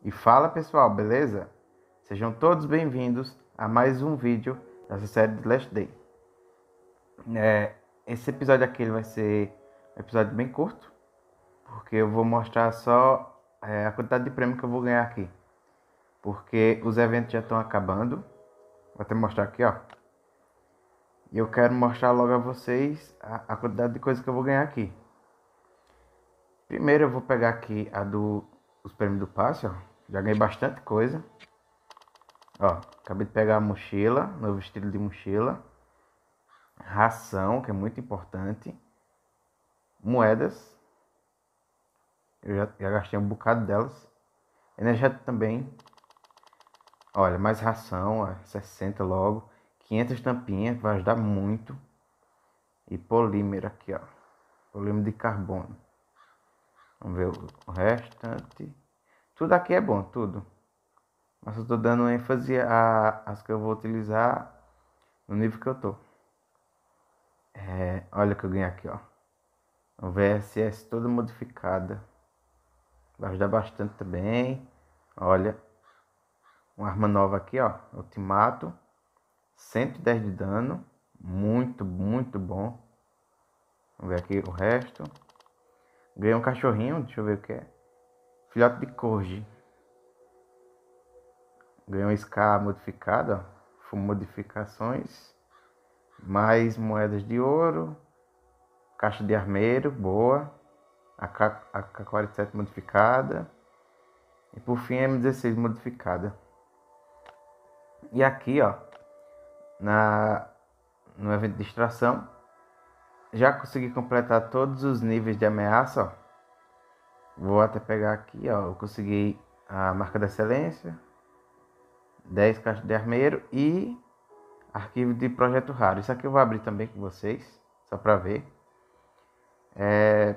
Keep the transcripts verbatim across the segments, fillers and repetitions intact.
E fala pessoal, beleza? Sejam todos bem-vindos a mais um vídeo dessa série de Last Day. É, esse episódio aqui ele vai ser um episódio bem curto, porque eu vou mostrar só é, a quantidade de prêmio que eu vou ganhar aqui. Porque os eventos já estão acabando. Vou até mostrar aqui, ó. E eu quero mostrar logo a vocês a, a quantidade de coisa que eu vou ganhar aqui. Primeiro eu vou pegar aqui a do os prêmios do passe, ó. Já ganhei bastante coisa. Ó, acabei de pegar a mochila, novo estilo de mochila. Ração, que é muito importante. Moedas. Eu já, já gastei um bocado delas. Energético também. Olha, mais ração, ó, sessenta logo. quinhentas tampinhas, vai ajudar muito. E polímero aqui, ó. Polímero de carbono. Vamos ver o restante. Tudo aqui é bom, tudo. Mas eu tô dando ênfase às que eu vou utilizar no nível que eu tô. É, olha o que eu ganhei aqui, ó. O V S S toda modificada. Vai ajudar bastante também. Olha. Uma arma nova aqui, ó. Ultimato. cento e dez de dano. Muito, muito bom. Vamos ver aqui o resto. Ganhei um cachorrinho. Deixa eu ver o que é. Filhote de Corgi. Ganhei um Scar modificado, ó. Full modificações. Mais moedas de ouro. Caixa de armeiro. Boa. A K quarenta e sete modificada. E por fim a M dezesseis modificada. E aqui, ó, na, no evento de extração, já consegui completar todos os níveis de ameaça, ó. Vou até pegar aqui, ó, eu consegui a marca da excelência, dez caixas de armeiro e arquivo de projeto raro. Isso aqui eu vou abrir também com vocês, só pra ver. É,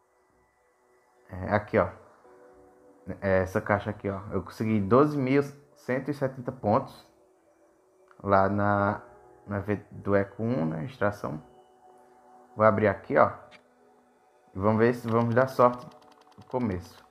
é aqui, ó, é essa caixa aqui, ó, eu consegui doze mil cento e setenta pontos. Lá na, no evento do Eco um, né? Extração. Vou abrir aqui, ó. E vamos ver se vamos dar sorte no começo.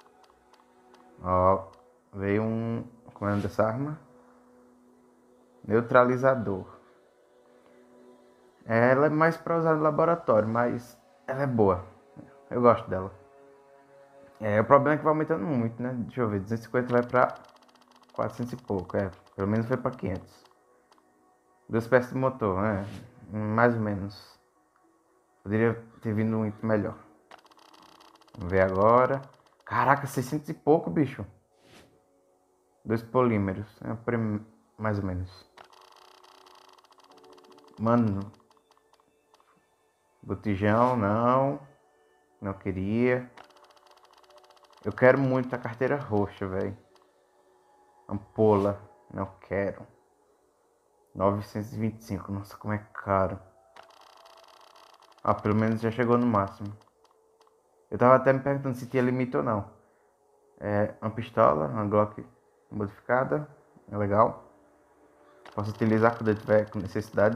Ó, veio um... Como é o nome dessa arma? Neutralizador. Ela é mais para usar no laboratório, mas ela é boa. Eu gosto dela. É, o problema é que vai aumentando muito, né? Deixa eu ver, duzentos e cinquenta vai para quatrocentos e pouco. É, pelo menos foi para quinhentos. Duas peças de motor, né? Mais ou menos. Poderia ter vindo muito melhor. Vamos ver agora. Caraca, seiscentos e pouco, bicho. Dois polímeros. É mais ou menos. Mano. Botijão, não. Não queria. Eu quero muito a carteira roxa, velho. Ampola. Não quero. novecentos e vinte e cinco. Nossa, como é caro. Ah, pelo menos já chegou no máximo. Eu tava até me perguntando se tinha limite ou não. É uma pistola, uma Glock modificada. É legal. Posso utilizar quando eu tiver com necessidade.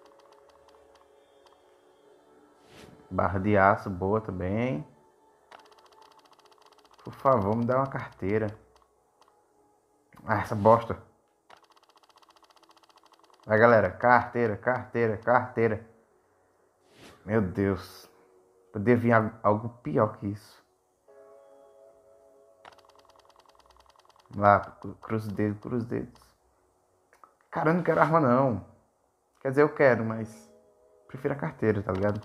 Barra de aço boa também. Por favor, me dá uma carteira. Ah, essa bosta. Vai, galera. Carteira, carteira, carteira. Meu Deus. Poderia vir algo pior que isso. Vamos lá, cruza os dedos, cruza os dedos. Cara, eu não quero arma não. Quer dizer, eu quero, mas prefiro a carteira, tá ligado?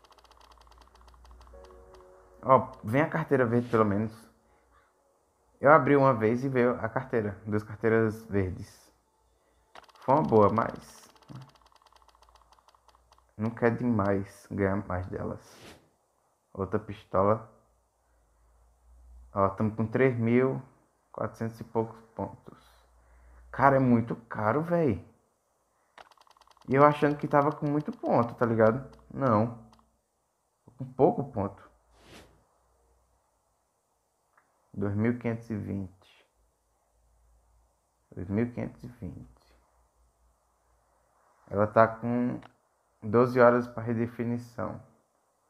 Ó, vem a carteira verde pelo menos. Eu abri uma vez e veio a carteira. Duas carteiras verdes. Foi uma boa, mas não quer demais ganhar mais delas. Outra pistola. Ó, estamos com três mil quatrocentos e poucos pontos. Cara, é muito caro, velho. E eu achando que tava com muito ponto, tá ligado? Não. Com pouco ponto. dois mil quinhentos e vinte. dois mil quinhentos e vinte. Ela tá com doze horas para redefinição.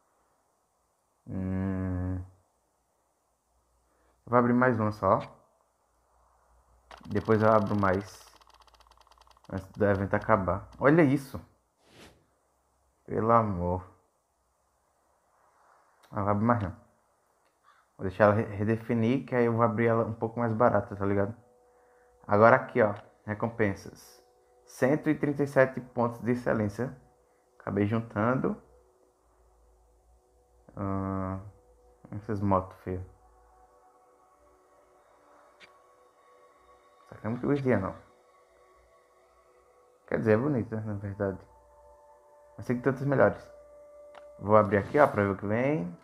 Hum. Vou abrir mais uma só. Depois eu abro mais. Antes do evento acabar. Olha isso. Pelo amor. Não vou abrir mais não. Vou deixar ela redefinir, que aí eu vou abrir ela um pouco mais barata, tá ligado? Agora aqui, ó. Recompensas. cento e trinta e sete pontos de excelência. Acabei juntando. Hum, essas motos feias. Isso aqui é muito gordinha, não. Quer dizer, é bonita, na verdade. Mas tem tantas melhores. Vou abrir aqui, ó, pra ver o que vem.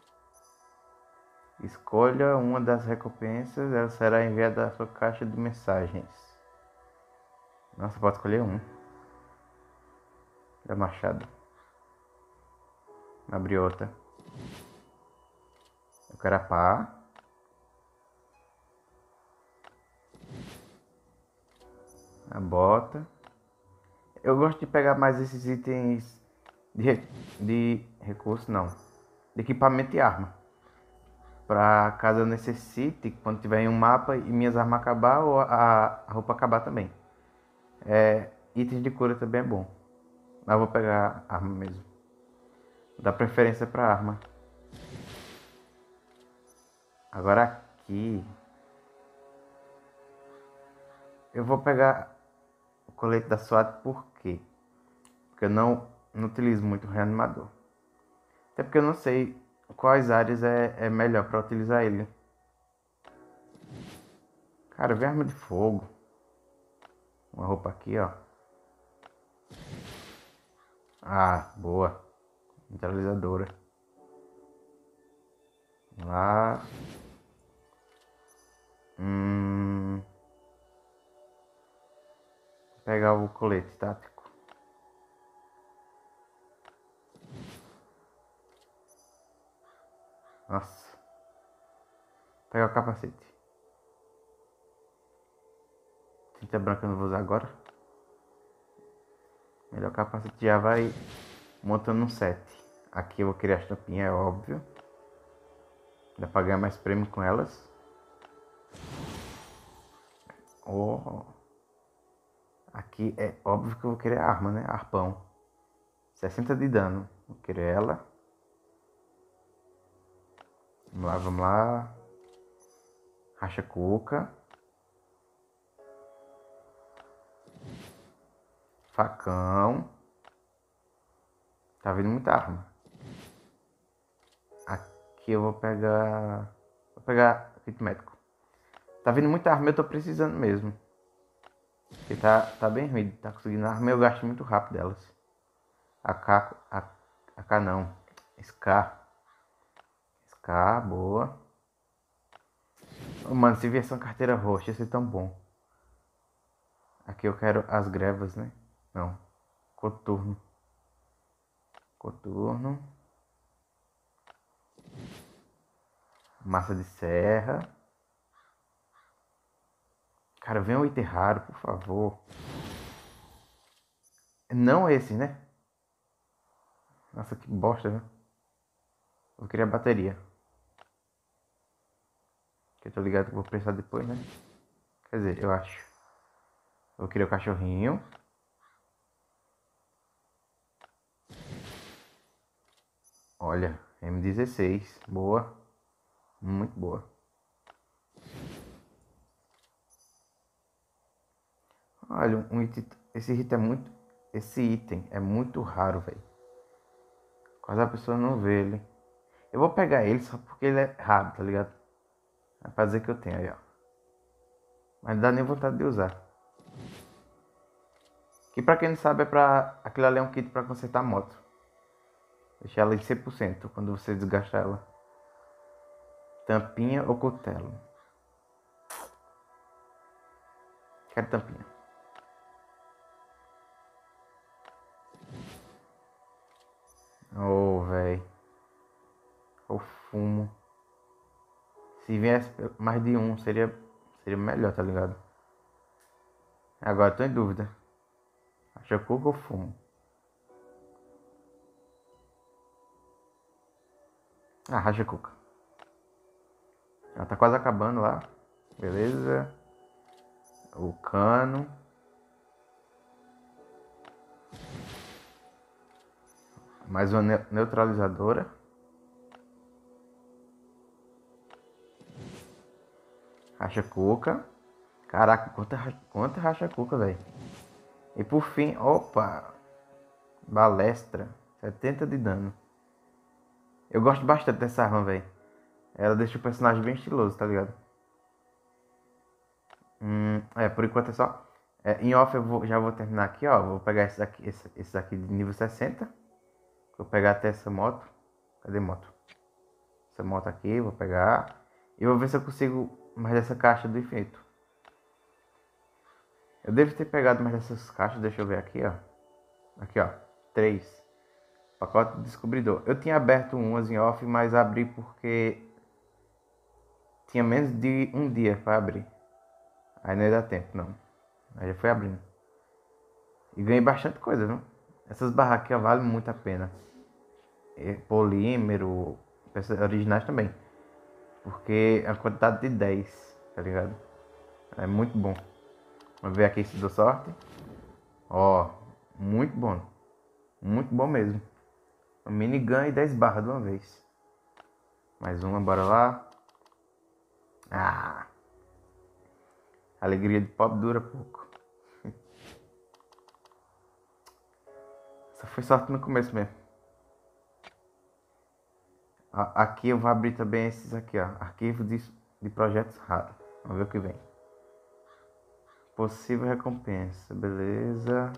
Escolha uma das recompensas. Ela será enviada à sua caixa de mensagens. Nossa, pode escolher um. Da machado. Abrir outra. Eu quero a pá. A bota. Eu gosto de pegar mais esses itens de, de recurso, não. De equipamento e arma. Pra caso eu necessite, quando tiver em um mapa e minhas armas acabar ou a, a roupa acabar também. É, itens de cura também é bom. Mas eu vou pegar arma mesmo. Dá preferência pra arma. Agora aqui. Eu vou pegar o colete da SWAT por quê? Porque eu não, não utilizo muito o reanimador. Até porque eu não sei quais áreas é, é melhor pra utilizar ele. Cara, vem arma de fogo. Uma roupa aqui, ó. Ah, boa. Neutralizadora. Lá. Hum. Pegar o colete tático. Nossa. Pegar o capacete. Tinta branca eu não vou usar agora. Melhor capacete já vai montando um set. Aqui eu vou criar as tampinhas, é óbvio. Dá pra ganhar mais prêmio com elas. Oh. Aqui é óbvio que eu vou querer arma, né? Arpão. sessenta de dano. Vou querer ela. Vamos lá, vamos lá. Racha cuca. Facão. Tá vindo muita arma. Aqui eu vou pegar... Vou pegar kit médico. Tá vindo muita arma, eu tô precisando mesmo. Porque tá, tá bem ruim. Tá conseguindo arma, eu gasto muito rápido delas. A K... A, a K não. Scar. Scar, boa. Oh, mano, se viesse uma carteira roxa, ia ser tão bom. Aqui eu quero as grevas, né? Não. Coturno. Coturno. Massa de serra. Cara, vem um item raro, por favor. Não esse, né? Nossa, que bosta, né? Eu queria a bateria. Que eu tô ligado que eu vou precisar depois, né? Quer dizer, eu acho. Eu queria o cachorrinho. Olha, M dezesseis. Boa. Muito boa. Olha, um item, esse item é muito... Esse item é muito raro, velho. Quase a pessoa não vê ele. Eu vou pegar ele só porque ele é raro, tá ligado? É pra dizer que eu tenho aí, ó. Mas não dá nem vontade de usar. Que pra quem não sabe é pra... Aquilo ali é um kit pra consertar a moto. Deixar ela em cem por cento quando você desgastar ela. Tampinha ou cutelo? Quero tampinha. Oh, velho. O fumo. Se viesse mais de um, seria, seria melhor, tá ligado? Agora tô em dúvida. Acha cuca ou fumo? Ah, racha cuca. Ela tá quase acabando lá. Beleza. o cano. Mais uma ne neutralizadora. Racha-cuca. Caraca, quanta, quanta racha-cuca, velho. E por fim, opa, balestra. setenta de dano. Eu gosto bastante dessa arma, velho. Ela deixa o personagem bem estiloso, tá ligado? Hum, é, por enquanto é só. É, em off eu vou, já vou terminar aqui, ó. Vou pegar esse daqui, esse, esse daqui de nível sessenta. Vou pegar até essa moto. Cadê moto? Essa moto aqui, vou pegar. E vou ver se eu consigo mais dessa caixa do infinito. Eu devo ter pegado mais dessas caixas, deixa eu ver aqui, ó. Aqui, ó. Três. Pacote de descobridor. Eu tinha aberto umas em off, mas abri porque tinha menos de um dia para abrir. Aí não ia dar tempo, não. Aí já foi abrindo. E ganhei bastante coisa, viu? Essas barras aqui ó, valem muito a pena. E polímero, peças originais também. Porque a quantidade de dez, tá ligado? É muito bom. Vamos ver aqui se deu sorte. Ó, muito bom. Muito bom mesmo. Uma minigun e dez barras de uma vez. Mais uma, bora lá. Ah! Alegria de pobre dura pouco. Só foi sorte no começo mesmo. Aqui eu vou abrir também esses aqui, ó. Arquivo de, de projetos raros. Vamos ver o que vem. Possível recompensa. Beleza.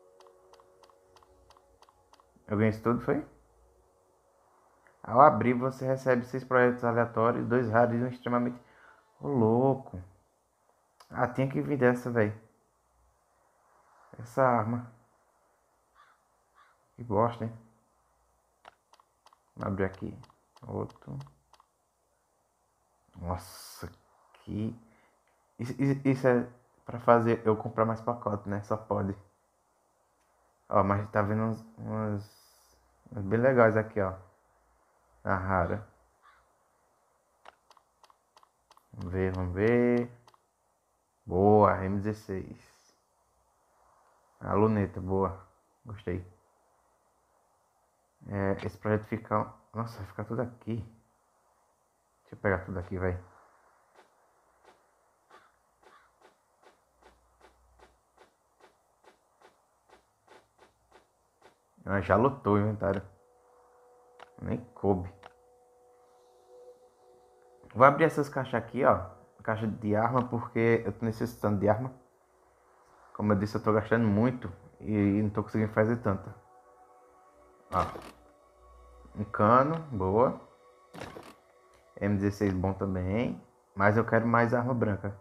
Eu ganhei isso tudo, foi? Ao abrir, você recebe seis projetos aleatórios, dois raros e um extremamente... Ô, louco. Ah, tinha que vir dessa, velho. Essa arma. Que bosta, hein? Vou abrir aqui. Outro. Nossa, que... Isso, isso é pra fazer eu comprar mais pacote, né? Só pode. Ó, mas tá vendo umas, umas, umas bem legais aqui, ó. A rara. Vamos ver, vamos ver. Boa, M dezesseis. A luneta, boa. Gostei. É, esse projeto fica... Nossa, vai ficar tudo aqui. Deixa eu pegar tudo aqui, vai. Ah, já lotou o inventário. Nem coube. Vou abrir essas caixas aqui, ó. Caixa de arma, porque eu tô necessitando de arma. Como eu disse, eu tô gastando muito. E não tô conseguindo fazer tanta. Ó. Um cano, boa. M dezesseis bom também. Mas eu quero mais arma branca.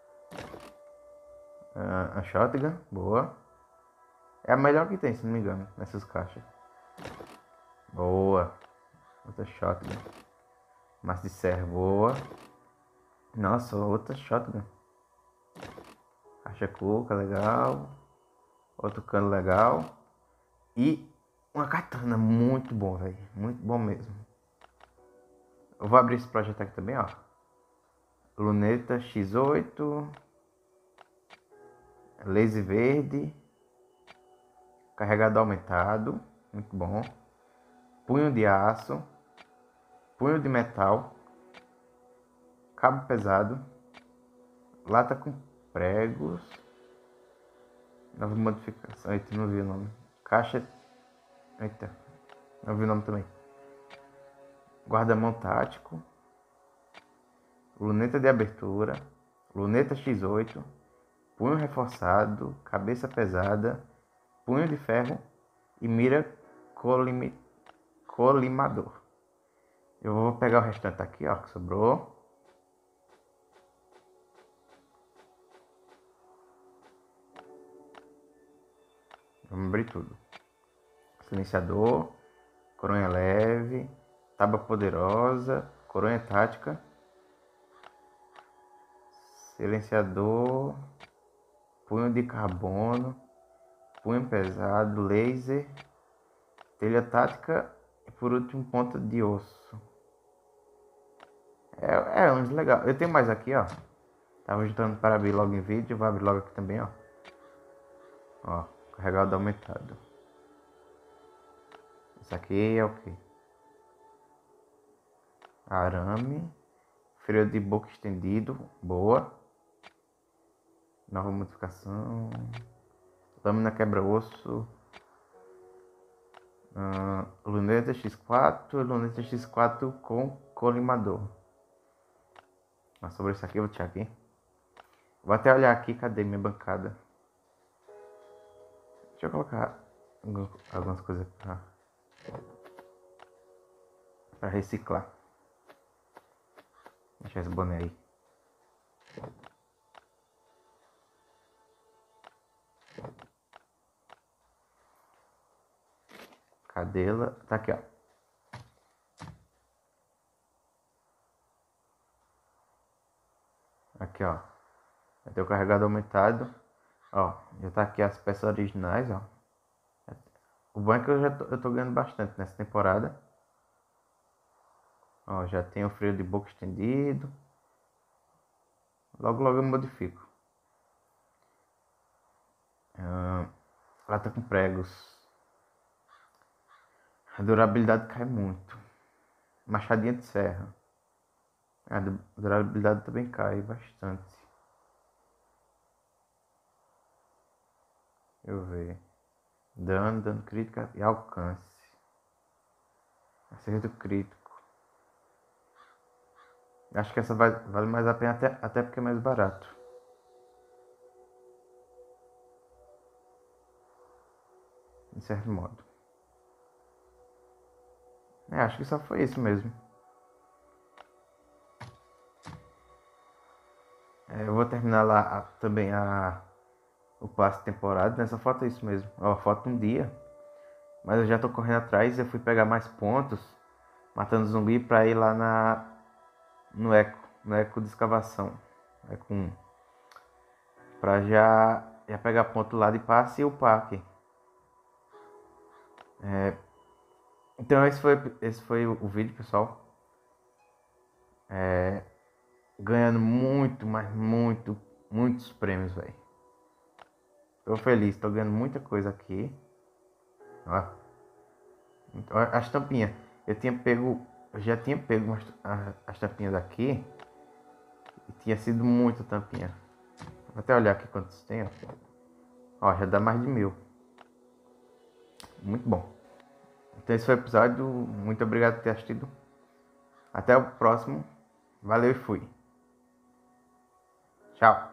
Uh, a shotgun, boa. É a melhor que tem, se não me engano, nessas caixas. Boa. Outra shotgun. Massa de serra, boa. Nossa, outra shotgun. Caixa cuca, legal. Outro cano legal. E uma katana, muito bom, velho. Muito bom mesmo. Eu vou abrir esse projeto aqui também, ó. Luneta X oito. Laser verde. Carregador aumentado. Muito bom. Punho de aço. Punho de metal. Cabo pesado. Lata com pregos. Nova modificação. Eita, não vi o nome. Caixa. Eita, não vi o nome também. Guarda-mão tático. Luneta de abertura. Luneta X oito. Punho reforçado. Cabeça pesada. Punho de ferro. E mira colim... colimador. Eu vou pegar o restante aqui, ó, que sobrou. Vamos abrir tudo. Silenciador, coronha leve, tábua poderosa, coronha tática, silenciador, punho de carbono, punho pesado, laser, telha tática e por último ponta de osso. É, é uns legal. Eu tenho mais aqui, ó. Tava juntando para abrir logo em vídeo. Vou abrir logo aqui também, ó. Ó, carregado aumentado. Isso aqui é o que? Arame. Freio de boca estendido. Boa. Nova modificação. Lâmina quebra-osso. Uh, luneta X quatro. Luneta X quatro com colimador. Mas sobre isso aqui eu vou tirar aqui. Vou até olhar aqui. Cadê minha bancada? Deixa eu colocar algumas coisas pra, pra reciclar. Deixa esse boné aí. Cadê ela? Tá aqui, ó. Aqui, ó. Vai ter o carregador aumentado. Ó, já tá aqui as peças originais, ó. O bom é que eu já tô, eu tô ganhando bastante nessa temporada. Ó, já tem o freio de boca estendido. Logo, logo eu modifico. Ah, ela tá com pregos. A durabilidade cai muito. Machadinha de serra. A durabilidade também cai bastante. Deixa eu ver. Dano, dano crítico e alcance. Acerto crítico. Acho que essa vai, vale mais a pena, até, até porque é mais barato. De certo modo. É, acho que só foi isso mesmo. É, eu vou terminar lá a, também a, o passe de temporada. Nessa foto é isso mesmo. Ó, foto um dia. Mas eu já tô correndo atrás. Eu fui pegar mais pontos. Matando zumbi pra ir lá na, no eco. No eco de escavação. Eco um. Pra já, já pegar ponto lá de passe e upar aqui. É, então esse foi, esse foi o, o vídeo, pessoal. É, ganhando muito, mas muito, muitos prêmios, velho. Tô feliz, tô ganhando muita coisa aqui. Ó. As tampinhas. Eu tinha pego. Eu já tinha pego umas, as, as tampinhas daqui. E tinha sido muita tampinha. Vou até olhar aqui quantos tem, ó. Ó, já dá mais de mil. Muito bom. Então esse foi o episódio. Muito obrigado por ter assistido. Até o próximo. Valeu e fui. Tchau.